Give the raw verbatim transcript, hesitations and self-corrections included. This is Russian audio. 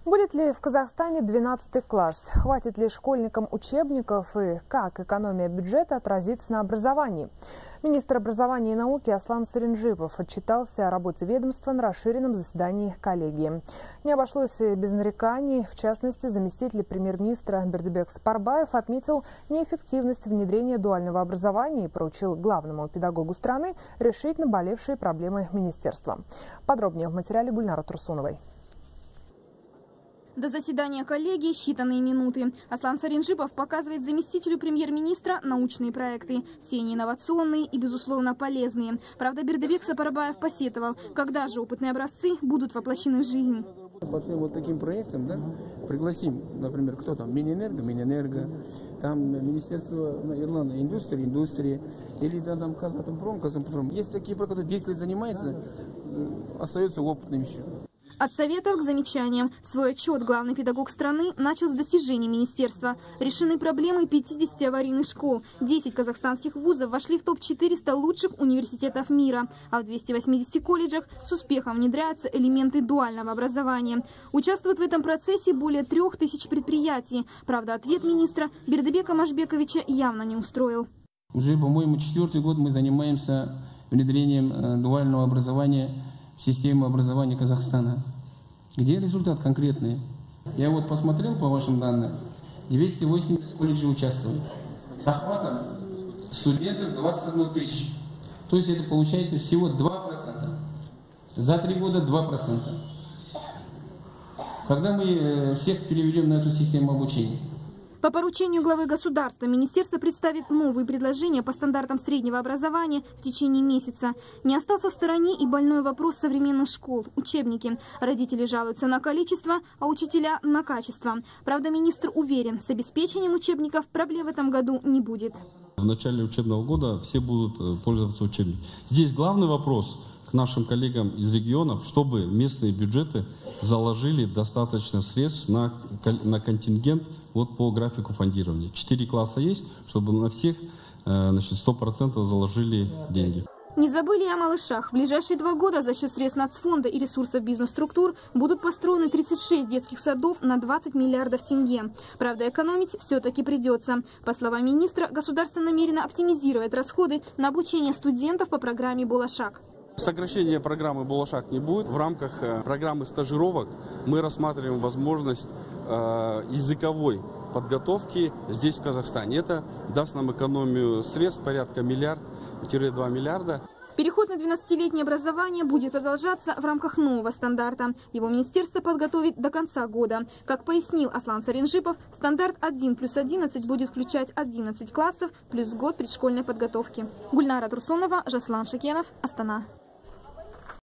Будет ли в Казахстане двенадцатый класс? Хватит ли школьникам учебников и как экономия бюджета отразится на образовании? Министр образования и науки Аслан Саринжипов отчитался о работе ведомства на расширенном заседании коллегии. Не обошлось и без нареканий. В частности, заместитель премьер-министра Бердыбек Сапарбаев отметил неэффективность внедрения дуального образования и поручил главному педагогу страны решить наболевшие проблемы министерства. Подробнее в материале Гульнары Турсуновой. До заседания коллегии считанные минуты. Аслан Саринжипов показывает заместителю премьер-министра научные проекты. Все они инновационные и, безусловно, полезные. Правда, Бердыбек Сапарбаев посетовал, когда же опытные образцы будут воплощены в жизнь. По всем вот таким проектам, да, пригласим, например, кто там, Минэнерго, Минэнерго, там Министерство Ирландии, индустрии, индустрии, или да, там Казатомпром, Казатомпром. Есть такие проекты, которые десять лет занимаются, остаются опытными еще. От советов к замечаниям. Свой отчет главный педагог страны начал с достижений министерства. Решены проблемы пятидесяти аварийных школ. десять казахстанских вузов вошли в топ четыреста лучших университетов мира. А в двухстах восьмидесяти колледжах с успехом внедряются элементы дуального образования. Участвуют в этом процессе более трех тысяч предприятий. Правда, ответ министра Бердыбека Машбековича явно не устроил. Уже, по-моему, четвертый год мы занимаемся внедрением дуального образования в систему образования Казахстана. Где результат конкретный? Я вот посмотрел по вашим данным, двести восемьдесят колледжей участвуют. С охватом студентов двадцать одна тысяча. То есть это получается всего два процента. За три года два процента. Когда мы всех переведем на эту систему обучения? По поручению главы государства министерство представит новые предложения по стандартам среднего образования в течение месяца. Не остался в стороне и больной вопрос современных школ – учебники. Родители жалуются на количество, а учителя – на качество. Правда, министр уверен, с обеспечением учебников проблем в этом году не будет. В начале учебного года все будут пользоваться учебниками. Здесь главный вопрос к нашим коллегам из регионов, чтобы местные бюджеты заложили достаточно средств на, на контингент вот по графику фондирования. Четыре класса есть, чтобы на всех значит, сто процентов заложили деньги. Не забыли и о малышах. В ближайшие два года за счет средств нацфонда и ресурсов бизнес-структур будут построены тридцать шесть детских садов на двадцать миллиардов тенге. Правда, экономить все-таки придется. По словам министра, государство намерено оптимизировать расходы на обучение студентов по программе «Болашак». Сокращения программы «Болашак» не будет. В рамках программы стажировок мы рассматриваем возможность э, языковой подготовки здесь, в Казахстане. Это даст нам экономию средств порядка миллиард-два миллиарда. Переход на двенадцатилетнее образование будет продолжаться в рамках нового стандарта. Его министерство подготовит до конца года. Как пояснил Аслан Саринжипов, стандарт один плюс одиннадцать будет включать одиннадцать классов плюс год предшкольной подготовки. Гульнара Турсунова, Жаслан Шакенов, Астана.